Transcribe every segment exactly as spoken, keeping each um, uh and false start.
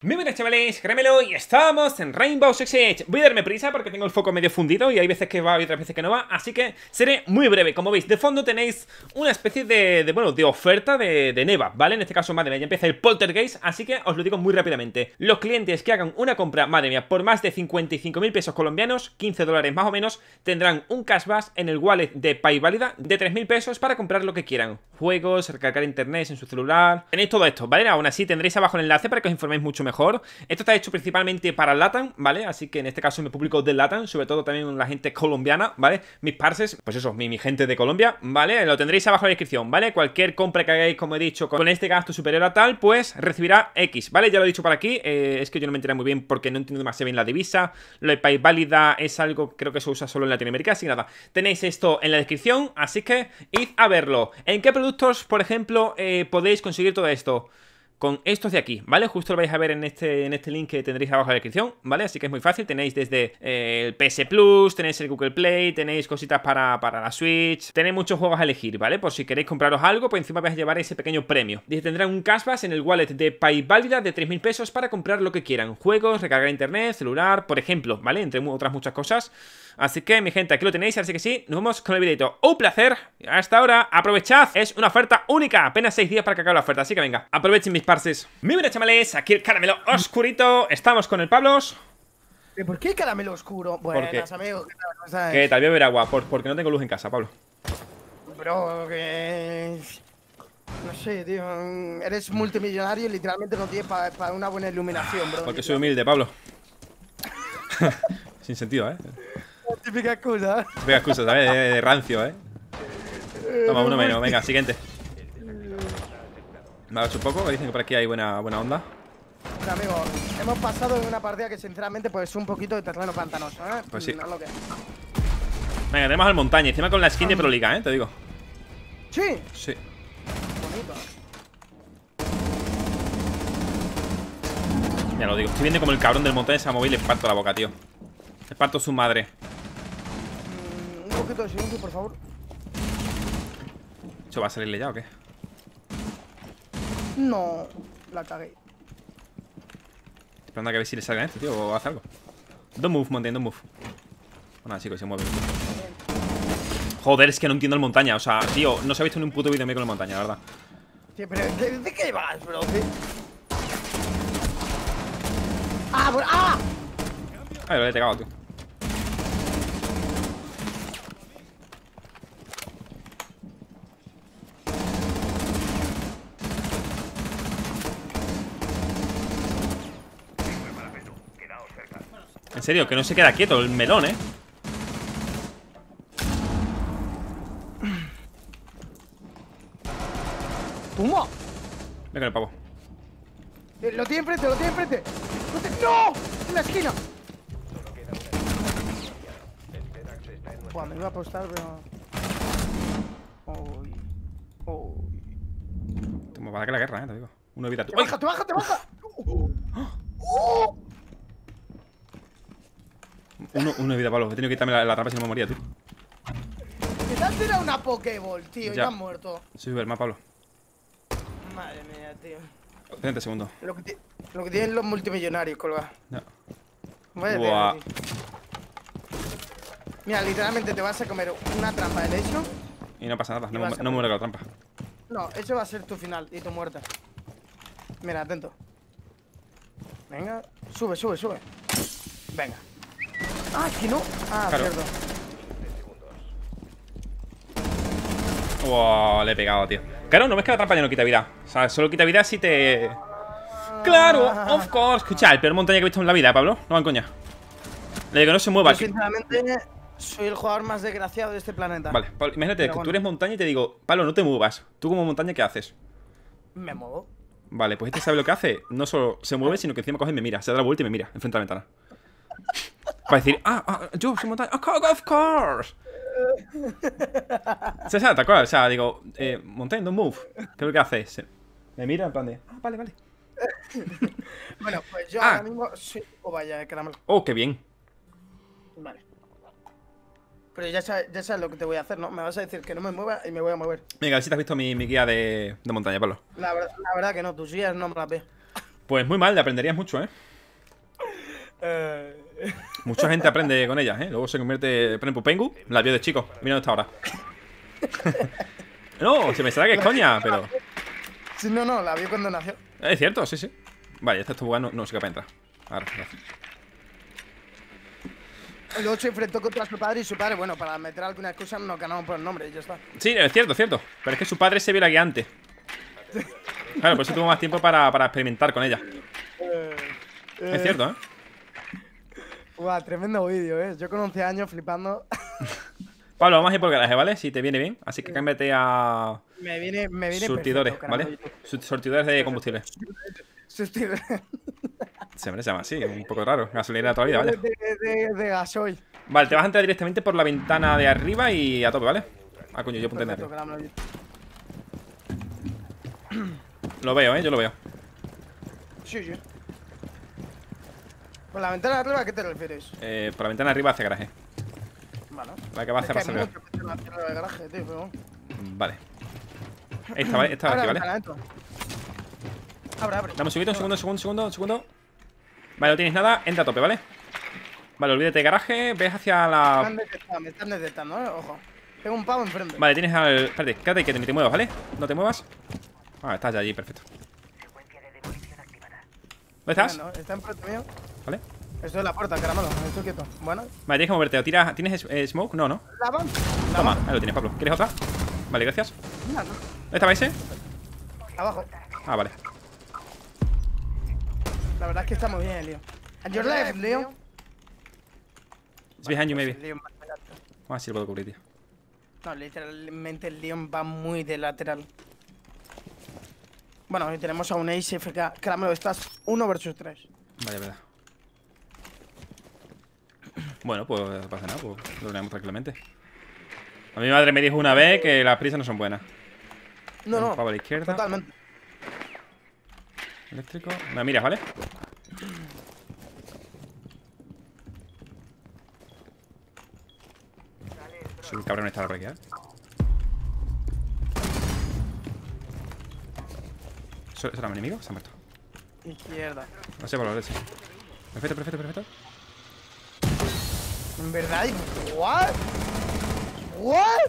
Muy buenas chavales, Caramelo y estamos en Rainbow Six Siege. Voy a darme prisa porque tengo el foco medio fundido y hay veces que va y otras veces que no va, así que seré muy breve. Como veis, de fondo tenéis una especie de, de bueno, de oferta de, de Neva, ¿vale? En este caso, madre mía, ya empieza el Poltergeist, así que os lo digo muy rápidamente. Los clientes que hagan una compra, madre mía, por más de cincuenta y cinco mil pesos colombianos, quince dólares más o menos, tendrán un cashback en el wallet de PayVálida de tres mil pesos para comprar lo que quieran. Juegos, recargar internet en su celular, tenéis todo esto, ¿vale? Aún así tendréis abajo el enlace para que os informéis mucho mejor. Esto está hecho principalmente para LATAM, ¿vale? Así que en este caso me publico de LATAM, sobre todo también la gente colombiana, ¿vale? Mis parces, pues eso, mi, mi gente de Colombia, ¿vale? Lo tendréis abajo en la descripción, ¿vale? Cualquier compra que hagáis, como he dicho, con este gasto superior a tal, pues recibirá X, ¿vale? Ya lo he dicho por aquí, eh, es que yo no me enteré muy bien porque no entiendo demasiado bien la divisa. Lo de PayVálida es algo, creo que se usa solo en Latinoamérica, así que nada, tenéis esto en la descripción, así que id a verlo. ¿En qué productos, por ejemplo, eh, podéis conseguir todo esto? Con estos de aquí, ¿vale? Justo lo vais a ver en este, en este link que tendréis abajo en la descripción, ¿vale? Así que es muy fácil, tenéis desde eh, el P S Plus, tenéis el Google Play, tenéis cositas para, para la Switch, tenéis muchos juegos a elegir, ¿vale? Por si queréis compraros algo, pues encima vais a llevar ese pequeño premio. Dice, tendrán un cashback en el wallet de PayVálida de tres mil pesos para comprar lo que quieran. Juegos, recargar internet, celular, por ejemplo, ¿vale? Entre otras muchas cosas. Así que, mi gente, aquí lo tenéis, así que sí, nos vemos con el videito. ¡Un placer! Hasta ahora, aprovechad, es una oferta única, apenas seis días para que acabe la oferta, así que venga, aprovechen mis parses. Muy buenas chavales, aquí el Caramelo Oscurito, estamos con el Pablos. ¿Por qué caramelo oscuro? Buenas, ¿Por qué? amigos, ¿qué tal? ¿Cómo estás? Que tal, voy a beber agua, por, porque no tengo luz en casa, Pablo. Bro, que... No sé, tío, eres multimillonario y literalmente no tienes para pa una buena iluminación, bro. Porque soy humilde, Pablo. Sin sentido, ¿eh? Típica excusa. Típica excusa, ¿sabes? De, de rancio, ¿eh? Toma, uno menos, venga, siguiente. Me hagas un poco, que dicen que por aquí hay buena, buena onda. Bueno, amigo, hemos pasado en una partida que sinceramente pues es un poquito de terreno pantanoso, ¿eh? Pues sí. No lo que... Venga, tenemos al montaña, encima con la skin de Proliga, ¿eh? Te digo. Sí. Sí. Bonito. Ya lo digo, estoy viendo como el cabrón del montaña se ha movido y le parto la boca, tío. Le parto su madre. Mm, un poquito de silencio, por favor. ¿Eso va a salirle ya o qué? No, la cagué. Esperando a que a ver si le salga esto, tío, o hace algo. Don't move, montaña, don't move. Bueno, chicos, se mueve. Joder, es que no entiendo el montaña. O sea, tío, no se ha visto ni un puto vídeo mío con el montaña, la verdad. Sí, pero ¿de, de qué vas, bro? ¿Sí? ¡Ah, bro! ¡Ah! Ay, lo he pegado, tío. En serio, que no se queda quieto el melón, ¿eh? ¡Toma! Ve con el pavo. Eh, Lo tiene enfrente, lo tiene enfrente. ¡No! te- ¡No! ¡En la esquina! Buah, me iba a apostar, pero... Uy. Uy. Te va a que la guerra, ¿eh? Te digo. Uno evita tú. ¡Te baja, te baja, te baja! ¡Oh! Uno, uno evita, Pablo. He tenido que quitarme la, la trampa si no me moría, tú. Que te has tirado una Pokéball, tío, y Ya. has muerto. Soy Superman, Pablo. Madre mía, tío. treinta segundos. Lo que, ti- lo que tienen los multimillonarios, colga. Ya. Vaya Buah. tela, tío. Mira, literalmente te vas a comer una trampa de lecho. Y no pasa nada, Y no, vas me- a no me morir. muero con la trampa. No, eso va a ser tu final y tu muerte. Mira, atento. Venga, sube, sube, sube. Venga. Ah, es que no. Ah, Claro. cierto. Wow, le he pegado, tío. Claro, no ves que la trampa ya no quita vida. O sea, solo quita vida si te... Claro, of course. Escucha, el peor montaña que he visto en la vida, Pablo. No van coña. Le digo que no se mueva. Yo, sinceramente, soy el jugador más desgraciado de este planeta. Vale, Pablo, imagínate Pero que bueno. tú eres montaña y te digo, Pablo, no te muevas. Tú como montaña, ¿qué haces? Me muevo. Vale, pues este sabe lo que hace. No solo se mueve, sino que encima coge y me mira. Se da la vuelta y me mira, enfrente de la ventana. Para decir, ah, ah, yo soy montaña. Of course. O sea, ¿te acuerdas? O sea, digo, eh, montaña, don't move. ¿Qué es lo que hace? Se- me mira en plan de, ah, vale, vale. Bueno, pues yo Ah. ahora mismo soy o vaya de caramelo. Oh, qué bien. Vale. Pero ya sabes, ya sabes lo que te voy a hacer, ¿no? Me vas a decir que no me mueva y me voy a mover. Venga, a ver si te has visto mi, mi guía de, de montaña, Pablo. La, ver- la verdad que no, tus guías no me las veo. Pues muy mal, le aprenderías mucho, ¿eh? Eh... Mucha gente aprende con ellas, ¿eh? Luego se convierte, por ejemplo, Pengu, la vio de chico. Mira dónde está ahora. No, se me será que es coña, pero... Sí, no, no, la vio cuando nació. Es cierto, sí, sí. Vale, esta estuvo no, no sé qué para entrar. Ahora, gracias. Luego se enfrentó contra su padre y su padre, bueno, para meter alguna cosa nos ganamos por el nombre y ya está. Sí, es cierto, es cierto. Pero es que su padre se vio la guía antes. Claro, por eso tuvo más tiempo para, para experimentar con ella. Eh, eh... Es cierto, ¿eh? Guau, tremendo vídeo, ¿eh? Yo con once años flipando. Pablo, vamos a ir por garaje, ¿vale? Si te viene bien. Así que cámbiate a... Me viene, me viene surtidores, perfecto, ¿vale? Surtidores de combustible. Surtidores. Se me llama así, un poco raro. Gasolina toda la vida, ¿vale? De, de, de gasoil. Vale, te vas a entrar directamente por la ventana de arriba y a tope, ¿vale? Ah, coño, yo apunté en arriba. Lo veo, ¿eh? Yo lo veo. Sí, sí. ¿Con la ventana de arriba a qué te refieres? Eh, por la ventana de arriba hacia garaje. Bueno. La que va a hacer es que la de garaje, tío, pero... Vale. Esta, ¿vale? Esta de aquí, ¿vale? Abre, abre. Dame un segundito, un segundo, un segundo, un segundo, un segundo. Vale, no tienes nada, entra a tope, ¿vale? Vale, olvídate de garaje, ves hacia la... Me están detectando, me están detectando, eh, ojo. Tengo un pavo enfrente. Vale, tienes al... Espérate, quédate que te, te muevas, ¿vale? No te muevas. Ah, estás ya allí, perfecto. ¿Dónde estás? No, está enfrente mío. Vale. Estoy en la puerta, caramelo, estoy quieto. Bueno. Vale, tienes que moverte. ¿Tiras, ¿Tienes eh, smoke? No, no. ¿La van? Toma, ahí lo tienes, Pablo. ¿Quieres otra? Vale, gracias. No, no. ¿Dónde estaba ese? Abajo. Ah, vale. La verdad es que está muy bien, Leo. And your left, Leo. It's behind you, maybe. Leon va de lateral. Vamos a ver si lo puedo cubrir, tío. No, literalmente el Leon va muy de lateral. Bueno, y tenemos a un Ace F K. Caramelo, estás uno versus tres. Vale, verdad. Bueno, pues no pasa nada, pues lo tenemos tranquilamente. A mi madre me dijo una vez que las prisas no son buenas. No, no. Pavo a la izquierda. Totalmente. Eléctrico. Me miras, ¿vale? Soy un cabrón esta por aquí, ¿eh? ¿Eso será mi enemigo? Se ha muerto. Izquierda. No sé por la derecha. Perfecto, perfecto, perfecto. En verdad, ¿what? ¿What?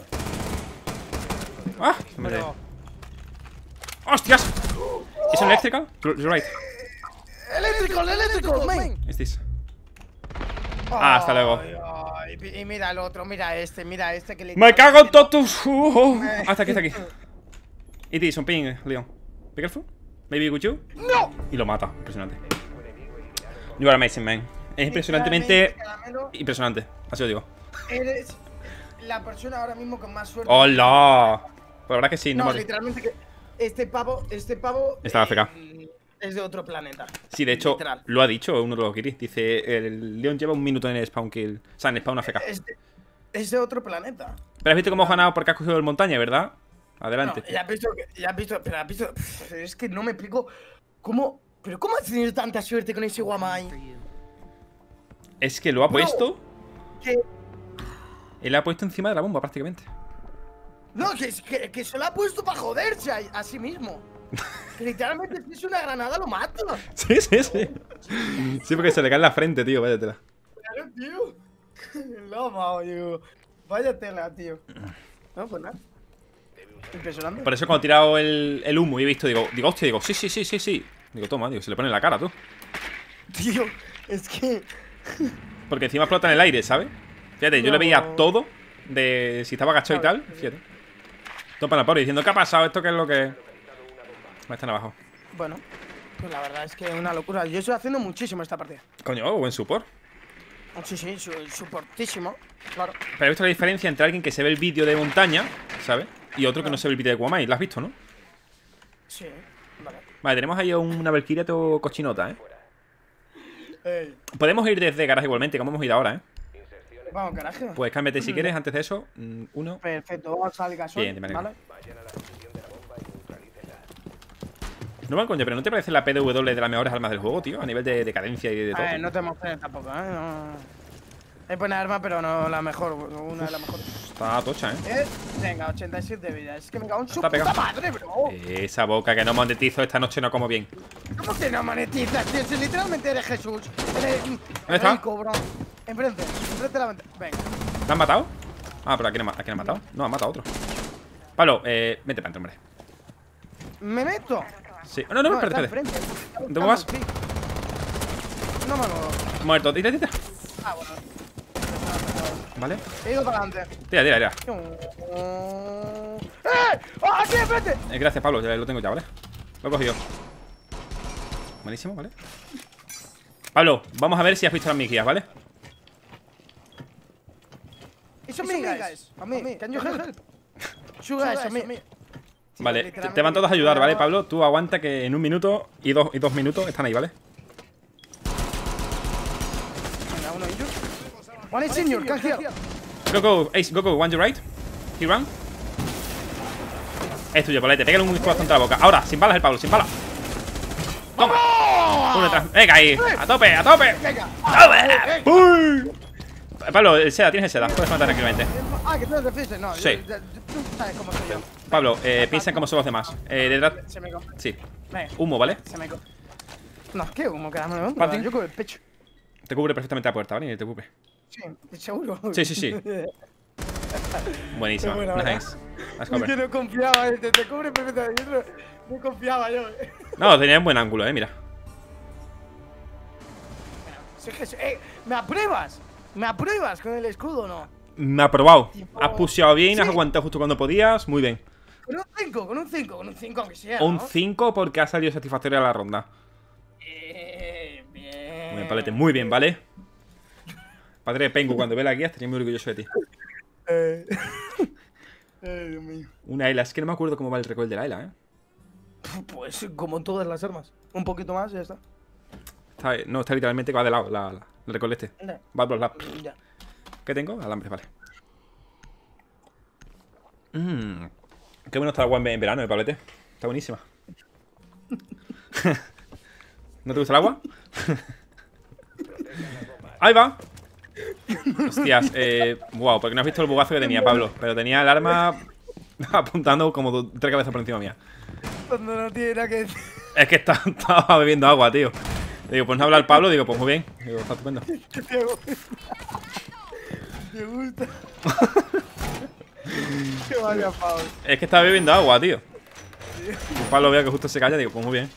¡Ah! Se me Pero... ¡Hostias! ¿Es un eléctrico? You're right. ¡Eléctrico, eléctrico, man! ¿Es this? Ah, hasta luego. Ay, ay, y mira el otro, mira este, mira este que le... ¡Me cago en todos tus... Uh, hasta aquí, hasta aquí. It is, un ping, Leon. Be careful. Maybe with you. ¡No! Y lo mata. Impresionante. You are amazing, man. Es impresionantemente impresionante. Así lo digo. Eres la persona ahora mismo con más suerte. ¡Hola! Pues la verdad que sí, no, No, me... literalmente que este pavo, este pavo... Está A F K. eh, es de otro planeta. Sí, de hecho, Literal. lo ha dicho uno de los Kiris. Dice, el Leon lleva un minuto en el spawn kill. O sea, en el spawn A F K. Es de, es de otro planeta. Pero has visto cómo has ganado porque has cogido el montaña, ¿verdad? Adelante. No, ya has visto, que- ya has visto, pero has visto... pff, es que no me explico cómo... Pero ¿cómo has tenido tanta suerte con ese Guamai? Es que lo ha Bro. puesto. Que... Él la ha puesto encima de la bomba, prácticamente. No, que, que, que se lo ha puesto para joderse a, a sí mismo. Que literalmente si es una granada lo mata. Sí, sí, sí. Sí, porque se le cae en la frente, tío. Váyatela. Claro, tío. Lo amado, tío. Vaya tela, tío. No, pues nada. Impresionante. Por eso cuando he tirado el, el humo y he visto, digo, digo, hostia, digo, sí, sí, sí, sí, sí. Digo, toma, digo, se le pone en la cara, tú. Tío, es que... Porque encima explota en el aire, ¿sabes? Fíjate, yo No. le veía todo de si estaba agachado y tal. Fíjate. Todo para la pobre diciendo, ¿qué ha pasado? ¿Esto qué es lo que...? Me están abajo. Bueno, pues la verdad es que es una locura. Yo estoy haciendo muchísimo esta partida. Coño, buen support. Sí, sí, su, suportísimo. Claro. Pero he visto la diferencia entre alguien que se ve el vídeo de montaña, ¿sabes? Y otro que no se ve el vídeo de Guamai. ¿Lo has visto, no? Sí, vale. Vale, tenemos ahí una Valkyria todo cochinota, ¿eh? Ey. Podemos ir desde garaje igualmente, como hemos ido ahora, ¿eh? Vamos, carajo. Pues cámbiate si quieres, antes de eso. mm, Uno. Perfecto, vamos al gasol. Bien, de manera. ¿Vale? No mal, coño, pero ¿no te parece la P D W de las mejores armas del juego, tío? A nivel de, de cadencia y de todo. A ver, no te emociones tampoco, ¿eh? No. Es buena arma, pero no la mejor. Una de las mejores. Está tocha, ¿eh? ¿Eh? Venga, ochenta y siete vidas. Es que me cago en su Está puta pegado. madre, bro. Esa boca que no monetizo esta noche no como bien. ¿Cómo que no monetizas, tío? Si literalmente eres Jesús. Eres ¿Dónde está? rico, bro. Enfrente, enfrente de la ventana. Venga. ¿La han matado? Ah, pero ¿a quién, ha- a quién han matado? No, han matado a otro. Pablo, eh, vete para adentro, hombre. ¿Me meto? Sí. No, no, no, está espérate, espérate. enfrente. ¿Dónde vas? Sí. No me muevo. Muerto. Tira, tira. Ah, bueno. Vale. He ido para adelante. Tira, tira, tira. ¡Eh! ¡Ah, aquí enfrente! Eh, gracias, Pablo. Ya lo tengo ya, ¿vale? Lo he cogido. Buenísimo, ¿vale? Pablo, vamos a ver si has visto las mis guías, ¿vale? Eso me guys. A mí. Can you help? Sugar, a mí. Vale, te, te van todos a ayudar, ¿vale, Pablo? Tú aguanta que en un minuto y dos, y dos minutos están ahí, ¿vale? Venga, uno y yo. One is senior, can here. Go, go, Ace, go, go, one to right. He run. Es tuyo, Pablete, pégale un escudazo contra la boca. Ahora, sin balas el Pablo, sin balas. Toma. Uno detrás. Venga ahí, a tope, a tope. Venga. ¡Tope! ¡Uy! Pablo, el seda, tienes el seda, puedes matar tranquilamente. Ah, que tú eres defensa, no. Sí. yo- yo- Tú sabes cómo soy yo. Pablo, eh, piensa en cómo son los demás. Eh, detrás. Se me co- Sí. Venga, Humo, ¿vale? se me co- No, ¿qué? Como que me Martín. Yo con el pecho. Te cubre perfectamente la puerta, ¿vale? Ni te preocupes. Sí, seguro. Sí, sí, sí. Buenísima. Qué buena, ¿verdad? Nice. Nice Es cover. que no confiaba, eh, te, te cubre perfectamente. Yo no, no confiaba yo. eh. No, tenía un buen ángulo, eh, mira. Sí, que sí. Eh, ¿me apruebas? ¿Me apruebas con el escudo o no? Me ha probado. Tipo- Has pusheado bien, has Sí. aguantado justo cuando podías. Muy bien. Con un cinco, con un cinco, con un cinco aunque sea. Un ¿no? cinco porque ha salido satisfactoria la ronda. Eh, bien. Muy bien, Palete. Muy bien, ¿vale? Padre Pengu, cuando ve la guía, estaría muy orgulloso de ti. Eh. Ay, Dios mío. Una Ayla. Es que no me acuerdo cómo va el recoil de la Ayla, ¿eh? Pues como en todas las armas. Un poquito más y ya está. Está, no, está literalmente que va de lado la, la- el recoil este. Ya. Va a los lados. Ya. ¿Qué tengo? Alambre, vale. Mmm. Qué bueno está el agua en en verano, eh, Pablete. Está buenísima. ¿No te gusta el agua? Ahí va. Hostias, eh. Wow, porque no has visto el bugazo que tenía, Pablo. Pero tenía el arma apuntando como do- tres cabezas por encima mía. Cuando no tiene nada que decir. Es que está- estaba bebiendo agua, tío. Digo, pues no habla el Pablo, digo, pues muy bien. Digo, está estupendo. Te gusta. Te gusta. Que vaya, Pablo. Es que estaba bebiendo agua, tío. El Pablo vea que justo se calla, digo, pues muy bien.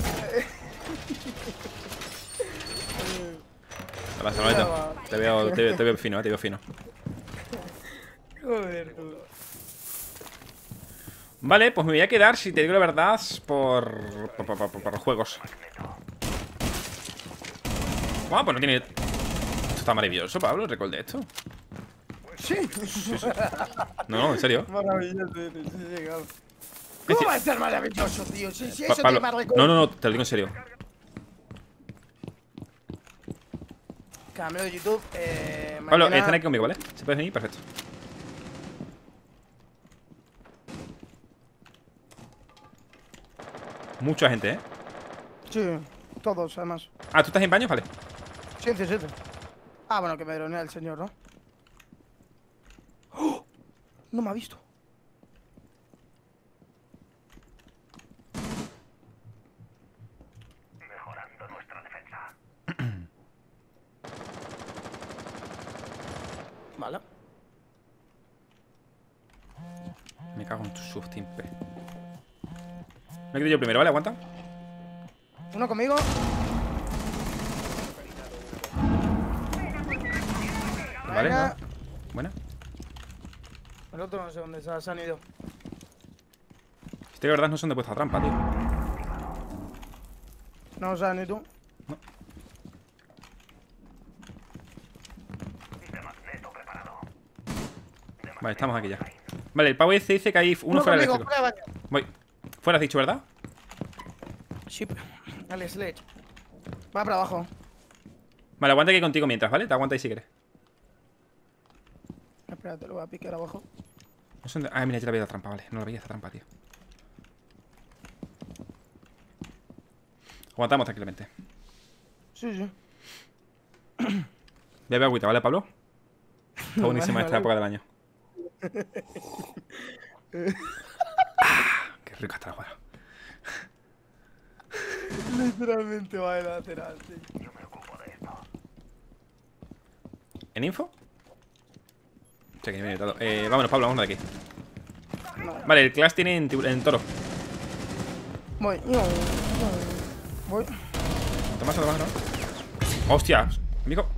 Gracias, Manolito. Te veo, te, veo- te veo fino, eh, te veo fino. Joder, tú. Vale, pues me voy a quedar, si te digo la verdad, por. por, por, por- por juegos. Bueno, pues no tiene. Esto está maravilloso, Pablo, el recall de esto. Sí. No, no, en serio. Maravilloso. Sí, sí, claro. Es ¿Cómo decir- va a ser maravilloso, tío? Si, si Pa- eso Pablo. te va a recordar. No, no, no, te lo digo en serio. Cambio de YouTube. Eh, Pablo, mañana- están aquí conmigo, ¿vale? ¿Se puedes venir? Perfecto. Mucha gente, ¿eh? Sí, todos, además. Ah, ¿tú estás en baño? Vale. Ciencia, ciencia. Ah, bueno, que me dronea el señor, ¿no? ¡Oh! No me ha visto. Vale. Me cago en tu sustimpe. Me quedo yo primero, ¿vale? Aguanta. Uno conmigo. Vale, Venga. nada. Buena. El otro no sé dónde se ha se han ido. Si te digo la verdad, no son de puesta trampa, tío. No lo sabes ni tú. Vale, estamos aquí ya. Vale, el pavo este dice que hay uno Uno fuera del conmigo, eléctrico. fuera de baño. Voy. Fuera has dicho, ¿verdad? Sí, pero. Al sledge. Va para abajo. Vale, aguanta aquí contigo mientras, ¿vale? Te aguanta ahí si quieres. Espérate, lo voy a picar abajo. No sé dónde- Ah, mira, ya la veía la trampa, vale. No la veía esta trampa, tío. Aguantamos tranquilamente. Sí, sí. Bebe agüita, ¿vale, Pablo? Está buenísima esta época del año. Ah, qué rica está la juega. Literalmente va a lateral, tío. Yo me ocupo de esto. ¿En info? Sí, que me he invitado. Eh, vámonos, Pablo, vámonos de aquí. No. Vale, el Clash tiene en, en toro. Voy, no, no. Voy. Toma eso, toma eso, ¿no? ¡Hostia! Amigo.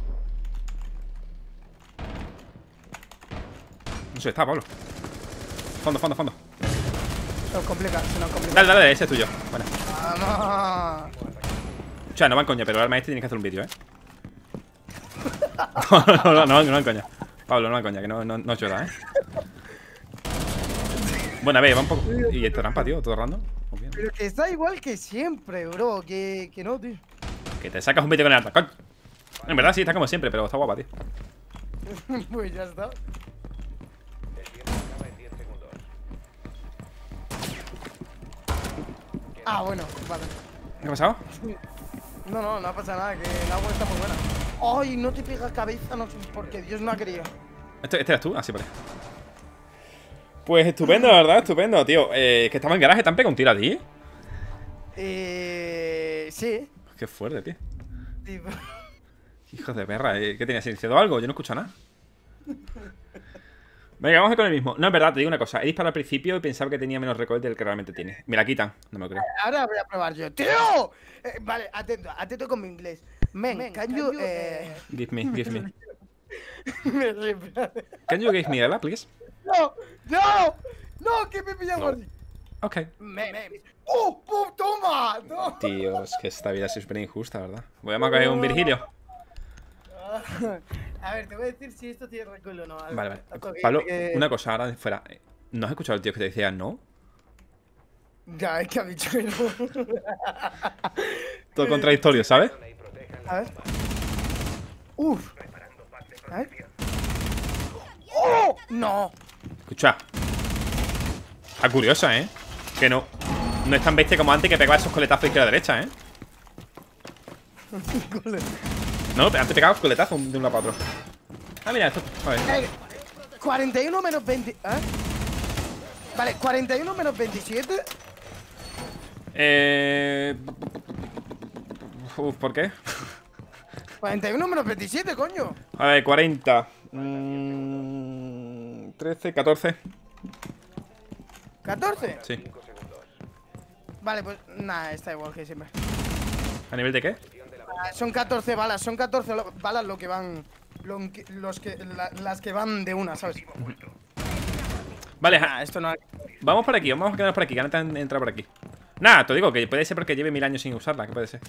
No sé, está, Pablo. Fondo, fondo, fondo. Se nos complica, se nos complica. Dale, dale, ese es tuyo. Bueno. Vamos. O sea, no van coña, pero el arma este tiene que hacer un vídeo, ¿eh? No, no, no, no, no van coña. Pablo, no van coña, que no, no, no llora, ¿eh? Bueno, a ver, va un poco. Y esta trampa, tío, todo random. Pero que está igual que siempre, bro. Que, que no, tío. Que te sacas un vídeo con el alta, coño. En verdad sí, está como siempre, pero está guapa, tío. Pues ya está. Ah, bueno, vale. ¿Qué ha pasado? No, no, no ha pasado nada, que el agua está muy buena. Ay, no te pega cabeza, no sé por qué, Dios no ha querido. ¿Este, este eras tú? Ah, sí, vale. Pues estupendo, la verdad, estupendo, tío. Eh, que estaba en garaje, ¿te han pegado un tiro a ti? Eh... Sí. Qué fuerte, tío. Sí. Hijos de perra, ¿eh? ¿Qué tenías? ¿Iniciado algo? Yo no escucho nada. Venga, vamos a ir con el mismo. No, es verdad, te digo una cosa. He disparado al principio y pensaba que tenía menos recoil del que realmente tiene. Me la quitan, no me lo creo. Ahora voy a probar yo. ¡Tío! Eh, vale, atento, atento con mi inglés. Men, Men can, can you... you eh... Give me, give me. Me repra. Can you give me a please? No, no, no, que me pillan por... No. Ok. Men, men. ¡Oh, oh, toma! No. Tío, es que esta vida es súper injusta, ¿verdad? Voy a marcar un Virgilio. A ver, te voy a decir si esto tiene recoil o no. Vale, vale. Pablo, que... una cosa ahora de fuera. ¿No has escuchado al tío que te decía no? Ya, es que ha dicho que no. Todo contradictorio, ¿sabes? A ver. Uf. A ver. ¡Oh! No. Escucha. Está curiosa, ¿eh? Que no. No es tan bestia como antes que pegaba esos coletazos izquierda a derecha, ¿eh? No, antes pegaba coletazos de uno para otro. Ah, mira, esto. A ver. Eh, cuarenta y uno menos veinte. ¿Eh? Vale, cuarenta y uno menos veintisiete. Eh. Uf, ¿por qué? cuarenta y uno menos veintisiete, coño. A ver, cuarenta. Mm, trece, catorce. ¿catorce? Sí. Vale, pues nada, está igual que siempre. ¿A nivel de qué? Ah, son catorce balas, son catorce lo, balas lo que van. Lo, los que, la, las que van de una, ¿sabes? Vale, ah, esto no. Vamos por aquí, vamos a quedarnos por aquí, que no te han entrado por aquí. Nada, te digo que puede ser porque lleve mil años sin usarla, que puede ser.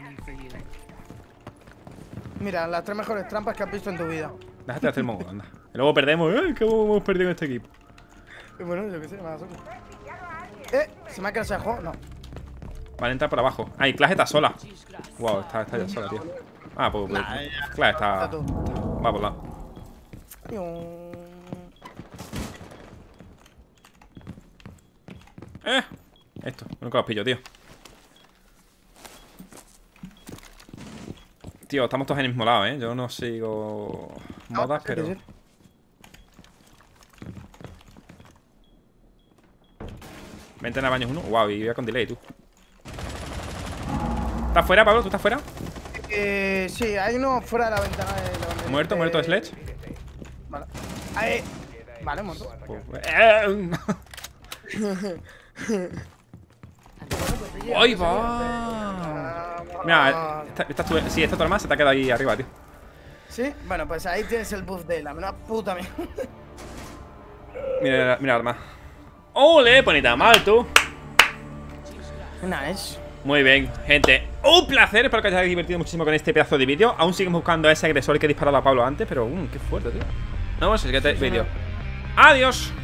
Mira, las tres mejores trampas que has visto en tu vida. Déjate de hacer mongo, anda. Y luego perdemos, ¡ay! ¿Cómo hemos perdido en este equipo? Bueno, yo qué sé, me da suerte. Eh, ¿se me ha quedado el juego? No. Vale, entra por abajo. Ah, y Clash está sola. Wow, está, está ya sola, tío. Ah, pues, pues nah, Clash está. está va por lado. Eh, esto, nunca los pillo, tío. Tío, estamos todos en el mismo lado, eh. Yo no sigo modas, pero. Vente a baños uno. Wow, y voy con delay, tú. ¿Estás fuera, Pablo? ¿Tú estás fuera? Eh, sí, hay uno fuera de la ventana de la bandera. ¿Muerto? ¿Muerto Sledge? Vale. Ahí. Vale, muerto. Pues, eh. ¡Ay, va! Mira, esta, esta, esta, sí, esta tu arma se te ha quedado ahí arriba, tío. ¿Sí? Bueno, pues ahí tienes el buff de la menuda puta mía. Mira, mira la arma. ¡Ole! Bonita mal, tú. Nice. Muy bien, gente. Un placer, espero que os hayáis divertido muchísimo con este pedazo de vídeo. Aún seguimos buscando a ese agresor que disparaba a Pablo antes, pero, um, qué fuerte, tío. Nos vemos en el siguiente vídeo. ¡Adiós!